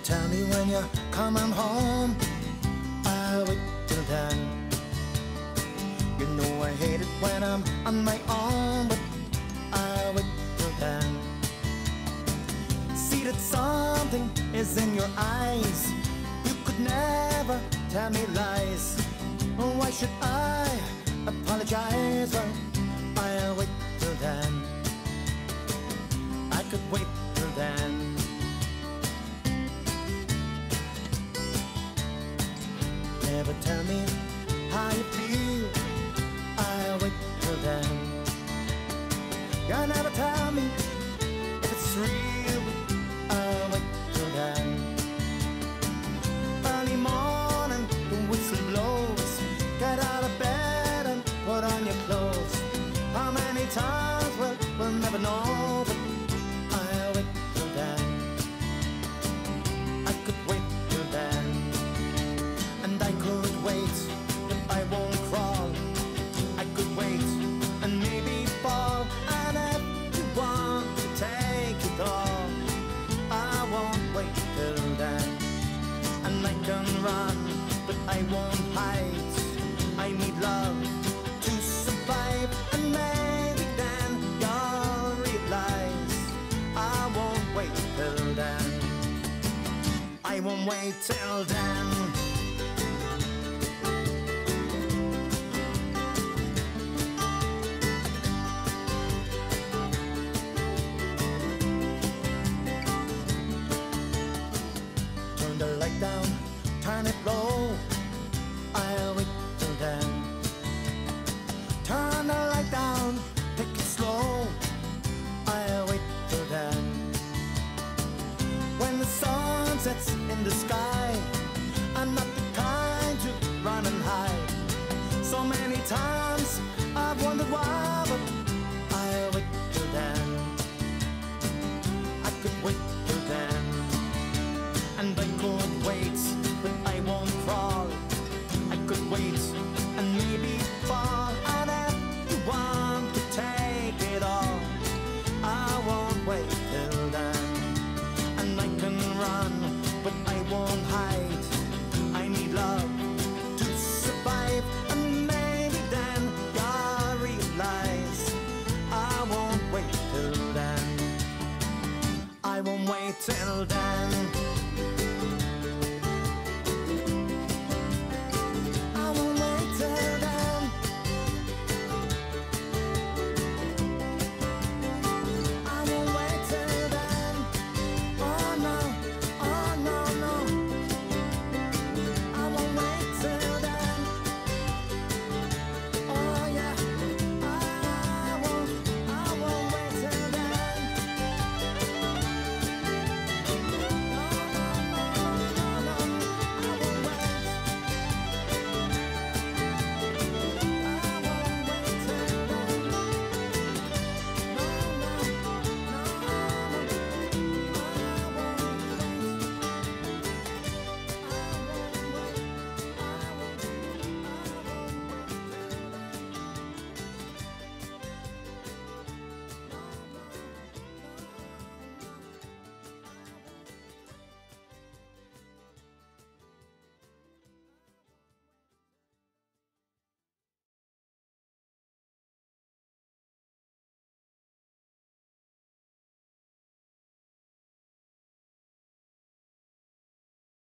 tell me when you're coming home. I'll wait till then. You know I hate it when I'm on my own, but I'll wait till then. See that something is in your eyes. You could never tell me lies. Why should I apologize? Well, I'll wait till then. I could wait till then. Never tell me how you feel. I'll wait till then. You never tell me if it's real. I'll wait till then. Early morning, the whistle blows. Get out of bed and put on your clothes. How many times? Well, we'll never know. But I'll wait till then. I could wait till then. And I could wait, but I won't crawl. I could wait and maybe fall. And if you want to take it all, I won't wait till then. And I can run, but I won't hide. I need love to survive. And maybe then you'll realize I won't wait till then. I won't wait till then. Turn the light down, turn it low. I'll wait till then. Turn the light down, take it slow. I'll wait till then. When the sun sets in the sky, I'm not the kind to run and hide. So many times I've wondered why, but I'll wait till then. I could wait till then. And I could